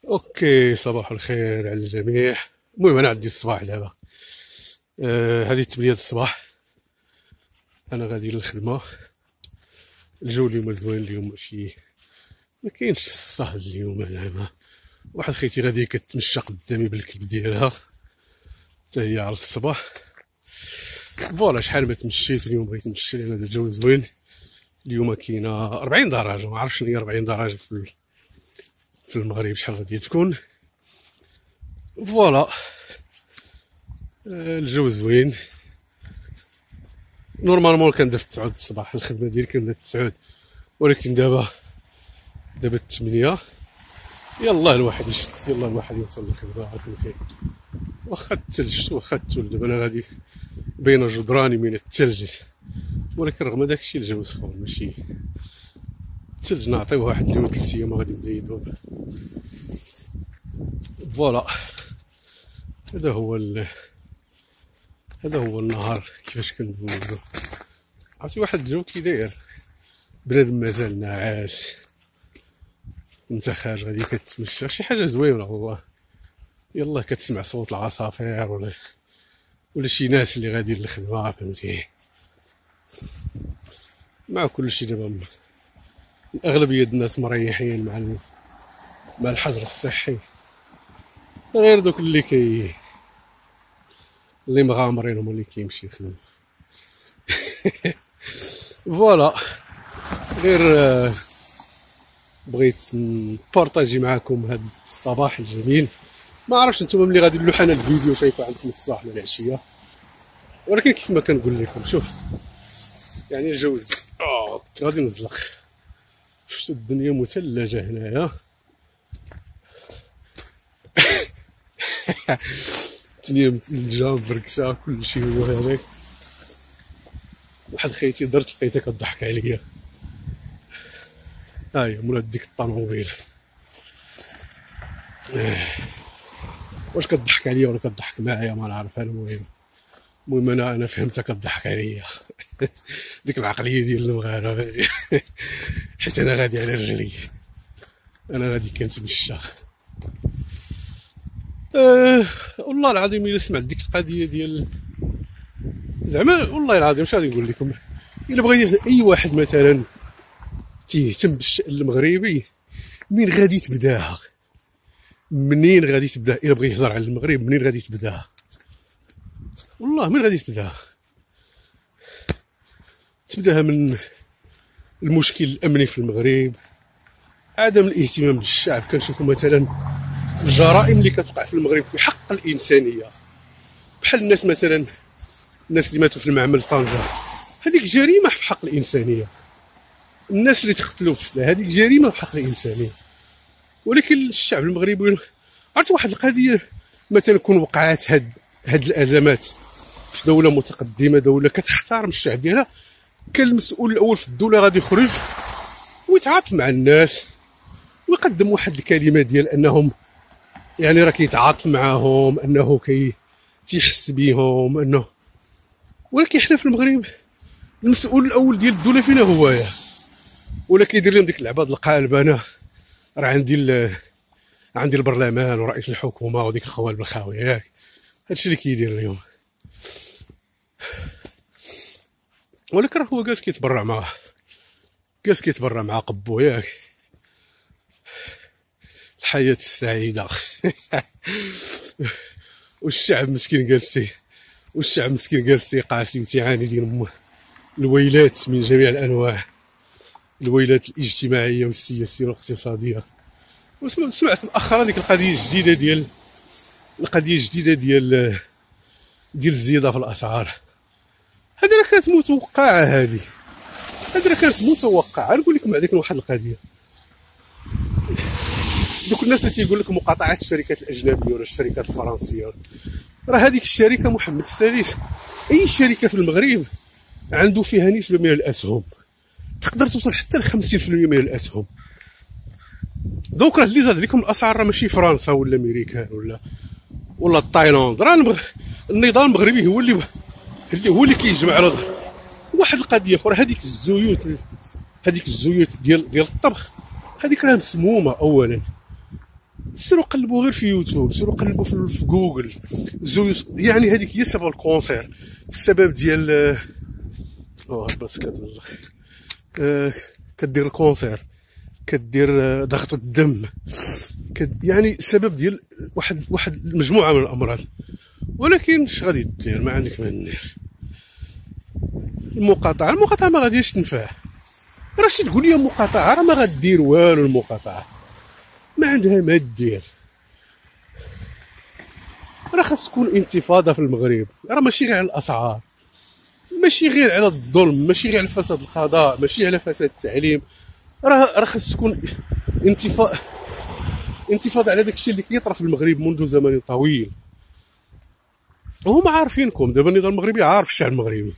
اوكي، صباح الخير على الجميع. المهم انا عندي الصباح دابا. هذه 8 الصباح. انا غادي للخدمه. الجو اليوم زوين، اليوم ماشي ما كاينش الصهد اليوم. زعما واحد خيتي غادي كتمشى قدامي بالكلب ديالها حتى هي على الصباح. فوالا شحال ما تمشيت اليوم، بغيت نمشي لان الجو زوين. اليوم كاينه 40 درجه، ما عرفتش شنو هي 40 درجه في المغرب شحال غادي تكون. فوالا. الجو زوين. نورمالمون كنبدا في 9 الصباح، الخدمه ديالي كنبدا في 9، ولكن دابا 8. يلا الواحد يشد، يلا الواحد يوصل للخدمه. فهمتي، واخا الثلج واخا الثلج. دابا انا غادي بين جدراني من الثلج، ولكن رغم داكشي الجو سخون، ماشي الثلج نعطيوه واحد 2 3 ايام غادي يبدا يذوب. فوالا. هذا هو هذا هو النهار كيفاش كندوزو. عرفتي واحد الجو كي داير، بنادم مازال ناعس، انت خارج غادي كتمشى شي حاجه زوينه والله. يلا كتسمع صوت العصافير ولا شي ناس اللي غادي للخدمه. فهمتي، مع كل شيء دابا الاغلبيه الناس مريحين مع الحجر الصحي، غير دوك اللي مغامرين هما اللي كيمشي يخدموا. فوالا. غير بغيت نبارطاجي معكم هذا الصباح الجميل. ما عرفتش نتوما ملي غادي نلوح انا الفيديو شايفه عندكم الصباح ولا العشيه، ولكن كيف ما كنقول لكم، شوف يعني الجو كنت غادي نزلق. شفت الدنيا مثلجه هنايا. الدنيا مثلجه مفركشه، كلشي هو هذاك. واحد خيتي درت لقيتها كضحك عليا. هاهي مولات ديك الطوموبيل. واش كضحك عليا ولا كضحك معايا ما نعرف. المهم انا فهمتها كضحك عليا. ديك العقليه ديال المغاربه. حيت انا غادي على رجلي، انا غادي كنتمشى. والله العظيم الا سمعت ديك القضيه ديال زعما، والله العظيم اش غادي نقول لكم، الا بغى اي واحد مثلا تيهتم بالشأن المغربي، منين غادي تبداها؟ الا بغى يهضر على المغرب منين غادي تبداها؟ والله من غادي تبداها من المشكل الامني في المغرب، عدم الاهتمام بالشعب. كنشوفوا مثلا الجرائم اللي كتوقع في المغرب في حق الانسانيه، بحال الناس مثلا الناس اللي ماتوا في المعمل طنجة، هذيك جريمه في حق الانسانيه. الناس اللي تقتلوا في السلاح، هذيك جريمه في حق الانسانيه. ولكن الشعب المغربي، عرفت واحد القضيه مثلا كون وقعات هاد الازمات في دوله متقدمه، دوله كتحترم الشعب ديالها، كان المسؤول الاول في الدوله غادي يخرج ويتعاطف مع الناس ويقدم واحد الكلمه ديال انهم يعني راه كيتعاطف معاهم، انه تيحس بيهم، انه. ولكن حنا في المغرب المسؤول الاول ديال الدوله فينا هو ولا كيدير لهم ديك اللعبه د القالب. انا راه عندي البرلمان ورئيس الحكومه وديك الخوال بالخاوي، ياك هادشي اللي كيدير اليوم. ولكن راه هو جالس كيتبرع مع قبو، ياك الحياه السعيده. والشعب مسكين جالس قاسي وتيعاني ديال الويلات من جميع الانواع، الويلات الاجتماعيه والسياسيه والاقتصاديه. وسمعت مؤخرا ديك القضيه الجديده ديال الزياده في الاسعار. هذه راه كانت متوقعه، نقول لكم هذيك واحد القضيه. دوك الناس اللي تيقول لك مقاطعه الشركات الاجنبيه ولا الشركات الفرنسيه، راه هذيك الشركه محمد السادس، اي شركه في المغرب عنده فيها نسبه من الاسهم تقدر توصل حتى ل 50% من الاسهم. دوك راه اللي زاد لكم الاسعار راه ماشي فرنسا ولا امريكان ولا تايلاند، راه النظام المغربي هو اللي كيجمع واحد القضيه اخرى. هذيك الزيوت ديال الطبخ، هذيك راه مسمومه اولا، سيروا قلبوا غير في يوتيوب، سيروا قلبوا في جوجل، يعني هذيك هي سبب الكونسير، السبب ديال بس كدير الكونسير، كدير ضغط الدم، يعني السبب ديال واحد المجموعه من الامراض. ولكن اش غادي دير؟ ما عندك ما دير. المقاطعه ما غاديش تنفع. راه شي تقول لي مقاطعه راه ما غادير والو، المقاطعه ما عندها ما دير. راه خاص تكون انتفاضه في المغرب، راه ماشي غير على الاسعار، ماشي غير على الظلم، ماشي غير على فساد القضاء، ماشي على فساد التعليم، راه خاص تكون انتفاضه على داكشي اللي كيطرا في المغرب منذ زمن طويل. وهما عارفينكم دابا، النظام المغربي عارف الشعب المغربي،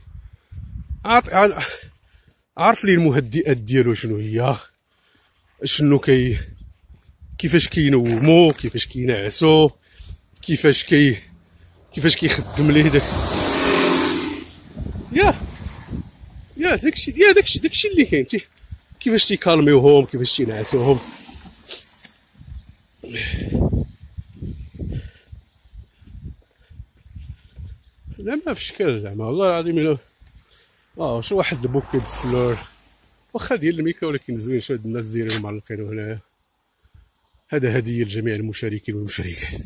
عارف ليه المهدئات ديالو شنو هي، شنو كيفاش كينومو، كيفاش كينعسو، كيفاش كيخدم ليه داك داكشي اللي كاين، كيفاش تيكالميوهم، كيفاش تينعسوهم. لا ما في شكل زعما والله العظيم. الا شي واحد بوكي بفلور واخا ديال الميكا، ولكن زوين شو هاد الناس دايرين معلقينو هنايا. هذا هديه لجميع المشاركين والمشاركات.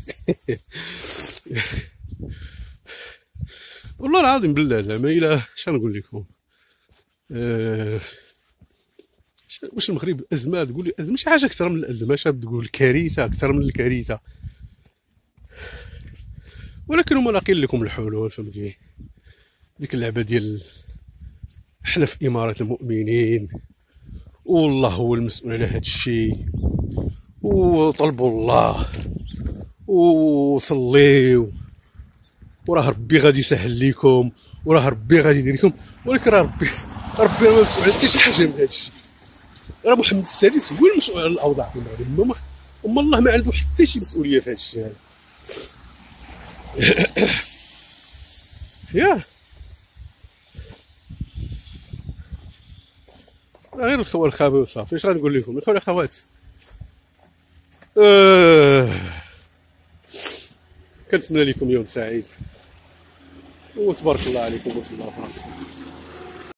والله العظيم بالله زعما الا شنقول لكم، واش المغرب ازمه؟ تقول لي ازمه، شي حاجه اكثر من الازمه، تقول كارثه اكثر من الكارثه. ولكن هما لاقين لكم الحلول، فهمتي؟ ديك اللعبه ديال حنا في اماره المؤمنين، والله هو المسؤول على هذا الشيء، وطلبوا الله وصليو، وراه ربي غادي يسهل لكم، وراه ربي غادي يدير لكم. ولكن راه ربي ما مسؤول على حتى شي حاجه من هذا الشيء. راه محمد السادس هو المسؤول على الاوضاع في المغرب، اما الله ما عنده حتى شي مسؤوليه في هذا الشيء هذا. غير الخوال الخابي وصافي. اش غنقول لكم الخوال الاخوات؟ كنتمنى لكم يوم سعيد، وتبارك الله عليكم وتبارك الله في راسكم.